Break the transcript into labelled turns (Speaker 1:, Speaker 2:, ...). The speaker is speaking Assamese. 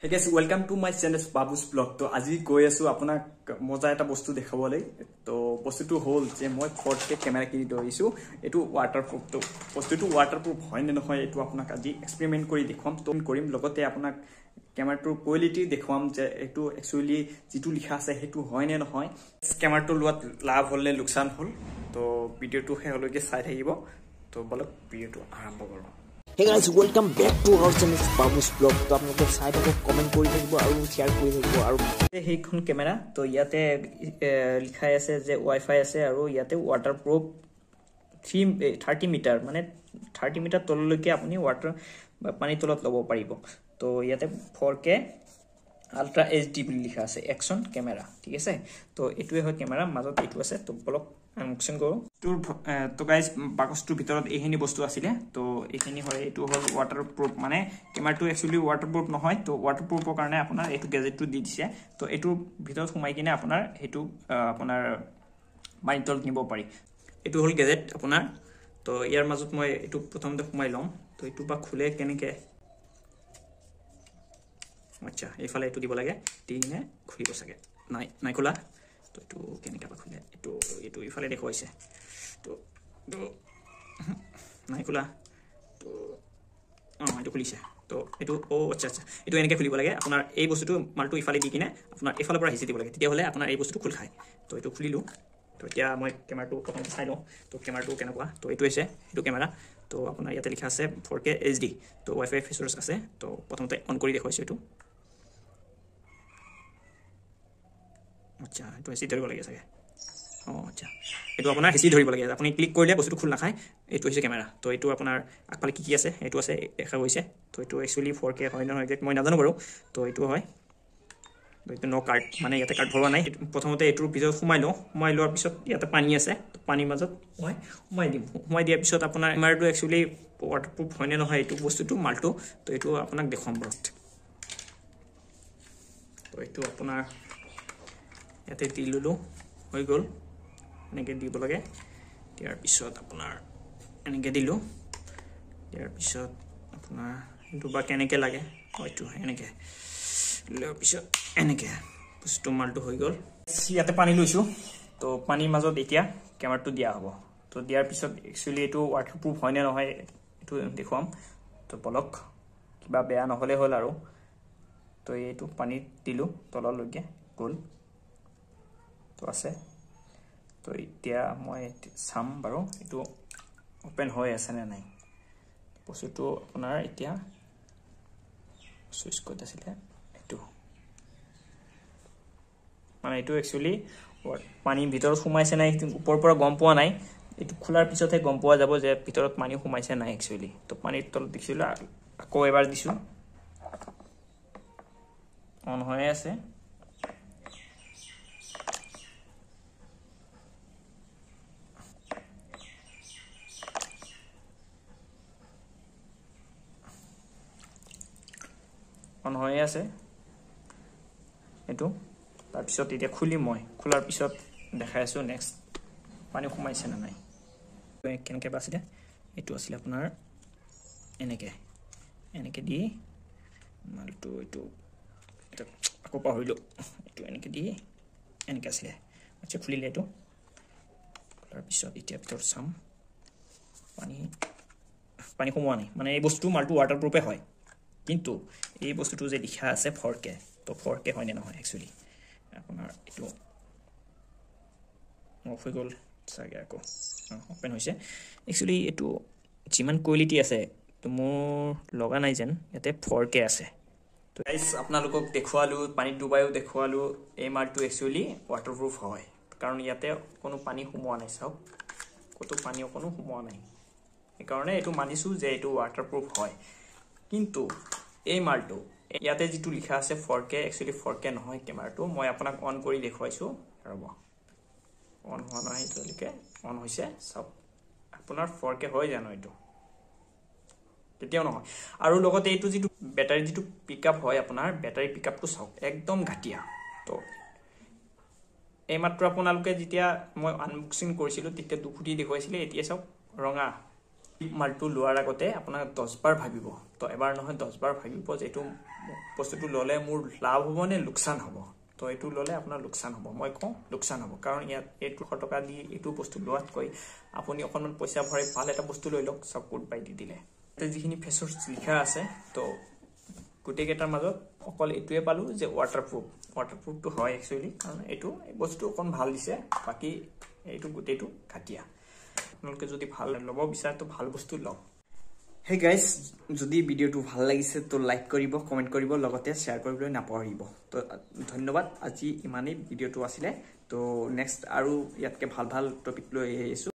Speaker 1: Hey guys, welcome to my channel BABU'S vlog. To আজি গৈ আছো আপোনাক মজা এটা বস্তু দেখাবলৈ তো বস্তুটো হল যে মই 4K ক্যামেৰা কিনি দইছো এটো ওয়াটারপ্ৰুফ তো বস্তুটো ওয়াটারপ্ৰুফ হয় নে নহয় এটো আপোনাক আজি এক্সপেৰিমেন্ট কৰি দেখুৱাম তো কৰিম লগতে আপোনাক ক্যামেৰাটোৰ কোৱালিটি দেখুৱাম যে এটো একচুয়ালি যেটো লিখা আছে হেতু হয় নে নহয় ক্যামেৰাটো লোৱাত লাভ হল নে লোকসান হল তো ভিডিওটো হেলৈকে চাই থাকিব তো বলক ভিডিওটো আৰম্ভ কৰো
Speaker 2: Hey guys, welcome back to our channel BABU'S vlog. तो आप लोग साइड में कमेंट কৰি থাকিব আৰু শেয়াৰ কৰি থাকিব আৰু
Speaker 1: হেইখন ক্যামেৰা তো ইয়াতে লিখা আছে যে ওয়াইফাই আছে আৰু ইয়াতে ওয়াটারপ্ৰুফ 30 মিটাৰ মানে 30 মিটাৰ তললৈকে আপুনি ওয়াটাৰ পানী তলত লব পাৰিব তো ইয়াতে 4K আল্ট্ৰা এইচডি বুলি লিখা আছে অ্যাকশন ক্যামেৰা ঠিক আছে তো এটোৱে হয় ক্যামেৰা মাজত এটো আছে তো বলক আনবক্সিং কৰো তো গাইস বাকসটোৰ ভিতৰত এইখিনি বস্তু আছিল তো এইখিনি হয় এটো হল ওয়াটারপ্ৰুফ মানে ক্যামেৰাটো একচুয়ালি ওয়াটারপ্ৰুফ নহয় তো ওয়াটারপ্ৰুফৰ কাৰণে আপোনাৰ এটো গেজেটটো দি দিছে তো এটো ভিতৰত সোমাই কিনে আপোনাৰ হেতু আপোনাৰ মাইন্টল নিব পাৰি এটো হল গেজেট আপোনাৰ তো ইয়াৰ মাজত মই এটো প্ৰথমতে সোমাই লম তো এটো বা খুলে কেনেকে আচ্ছা এইফালে এটো দিব লাগে তিনে খুলিব সকে নাই খোলা তো এটো কেনেকে বা খুলে এটো ইফালে দেখুৱাইছে তো নাই খোলা তো এটো খুলিছে তো এটো আচ্ছা এটো এনেকে খুলিব লাগে আপোনাৰ এই বস্তুটো মালটো ইফালে দি কিনে আপোনাৰ ইফালৰ পৰা হিচি দিব লাগে তেতিয়া হলে আপোনাৰ এই বস্তুটো খুল খায় তো এটো খুলিলো তো এতিয়া মই ক্যামেৰাটো প্ৰথম চাই লওঁ তো ক্যামেৰাটো কেনেকুৱা তো এটো আছে এটো ক্যামেৰা তো আপোনাৰ ইয়াতে লিখা আছে 4K HD তো ওয়াইফাই ফিচাৰ্স আছে তো প্ৰথমতে অন কৰি দেখুৱাইছো এটো আচ্ছা এটো এসি ধৰিব লাগে সকে আচ্ছা এটো আপোনাৰ হেচি ধৰিব লাগে আপুনি ক্লিক কৰিলে বস্তুটো খুল নাখায় এটো হৈছে ক্যামেৰা তো এটো আপোনাৰ আকপালে কি আছে এটো আছে দেখা গৈছে তো এটো একচুয়ালি 4K হয় নহয় এক্সাক্ট মই নাজানো বাৰু তো এটো হয় তো এটো নো কাৰ্ড মানে ইয়াতে কাৰ্ড ভৰোৱা নাই প্ৰথমতে এটোৰ ভিতৰত সোমাই লোৱাৰ পিছত ইয়াতে পানী আছে তো পানীৰ মাজত মই সোমাই দিয়াৰ পিছত আপোনাৰ ক্যামেৰাটো একচুয়ালি ওয়াটারপ্ৰুফ হয় নে নহয় এটো বস্তুটো মালটো তো এটো আপোনাক দেখাম বাৰু তো এটো আপোনাৰ ইয়াতে দিলুলো হৈ গল এনেকে দিব লাগে ইয়াৰ পিছত আপোনাৰ এনেকে দিলো ইয়াৰ পিছত আপোনাৰ দুবা কেনেকে লাগে হয়তো এনেকে লোৱাৰ পিছত এনেকে বস্তু মালটো হৈ গল ইয়াতে পানী লৈছো তো পানীৰ মাজত এতিয়া ক্যামেৰাটো দিয়া হ'ব তো দিয়াৰ পিছত একচুয়ালি এটো ওয়াটারপ্ৰুফ হয় নে নহয় এটো দেখুৱাম তো বলক কিবা বেয়া নহলে হল আৰু তো এটো পানী দিলো তললৈকে গল তো আছে তো এতিয়া মই সাম বাৰু এটো ওপেন হৈ আছে নে নাই বস্তুটো আপোনাৰ এতিয়া সুইচ কোড আছিল এটো মানে এটো একচুয়ালি পানীৰ ভিতৰত সোমাইছে নাই ওপৰৰ পৰা গম পোৱা নাই এটো খোলাৰ পিছতহে গম পোৱা যাব যে ভিতৰত পানী সোমাইছে নাই একচুয়ালি তো পানীৰ তলত দেখিছিল আকৌ এবাৰ দিছো অন হৈ আছে অন হৈ আছে এটো তাৰ পিছত এতিয়া খুলি মই খোলাৰ পিছত দেখাই আছো নেক্সট পানী সোমাইছে না নাই কেনেকে বাছিলে এটো আছিল আপোনাৰ এনেকে দি মালটো এটো আকৌ পাহৰিলো এটো এনেকে দি এনেকে আছিল আচ্ছা খুলিলে এটো খোলাৰ পিছত এতিয়া ভিতৰত চাম পানী সোমোৱা নাই মানে এই বস্তু মালটো ওয়াটারপ্ৰুফে হয় কিন্তু এই বস্তুটো যে লিখা আছে 4K তো 4K হয় নে নহয় একচুয়ালি আপোনাৰ এটো অফ হৈ গল সাগে আকৌ ওপেন হৈছে একচুয়ালি এটো যিমান কোৱালিটি আছে তো মোৰ লগা নাই যেন ইয়াতে 4K আছে তো গাইস আপোনালোকক দেখুৱালো পানী ডুবাইও দেখুৱালো এই মালটো একচুয়ালি ওয়াটারপ্ৰুফ হয় কাৰণ ইয়াতে কোনো পানী সোমোৱা নাই চাওক কতো পানী কোনো সোমোৱা নাই এই কাৰণে এটো মানিছো যে এটো ওয়াটারপ্ৰুফ হয় কিন্তু এই মালটো ইয়াতে যেটো লিখা আছে 4K একচুয়ালি 4K নহয় ক্যামেৰাটো মই আপোনাক অন কৰি দেখুৱাইছো ৰব অন হোৱা নাই এতিয়ালৈকে অন হৈছে সব আপোনাৰ 4K হৈ জানো এটো কেতিয়াও নহয় আৰু লগতে এটো যেটো ব্যাটাৰী যেটো পিকআপ হয় আপোনাৰ ব্যাটাৰী পিকআপটো চাওক একদম ঘাটিয়া তো এই মাত্ৰ আপোনালোকে যেতিয়া মই আনবক্সিং কৰিছিলো তেতিয়া দুখুটি দেখুৱাইছিলে এতিয়া চাওক ৰঙা মালটো লোৱাৰ আগতে আপোনাক 10 বাৰ ভাবিব তো এবাৰ নহয় 10 বাৰ ভাবিব যে এইটো বস্তুটো ললে মোৰ লাভ হ'ব নে লোকসান হ'ব তো এইটো ললে আপোনাৰ লোকসান হ'ব মই কওঁ লোকসান হ'ব কাৰণ ইয়াত 100 টকা দি এইটো বস্তু লোৱাত কৈ আপুনি অকনমান পইচা ভৰাই ভাল এটা বস্তু লৈ লওক সব গুড বাই দি দিলে তে যিখিনি ফেচৰ্স লিখা আছে তো গুটে কেটাৰ মাজত অকল এটোৱে পালো যে waterproof তো হয় একচুয়ালি কাৰণ এইটো বস্তু অকন ভাল দিছে বাকি এইটো গুটেটো ঘাটিয়া আপোনালোকে যদি ভাল লব বিচাৰে তো ভাল বস্তু লওক Hey guys, যদি ভিডিওটো ভাল লাগিছে তো লাইক কৰিব কমেন্ট কৰিব লগতে শেয়াৰ কৰিবলৈ নাপাহৰিব তো ধন্যবাদ আজি ইমানেই ভিডিওটো আছিল তো নেক্সট আৰু ইয়াতকে ভাল ভাল টপিক লৈ আহিছো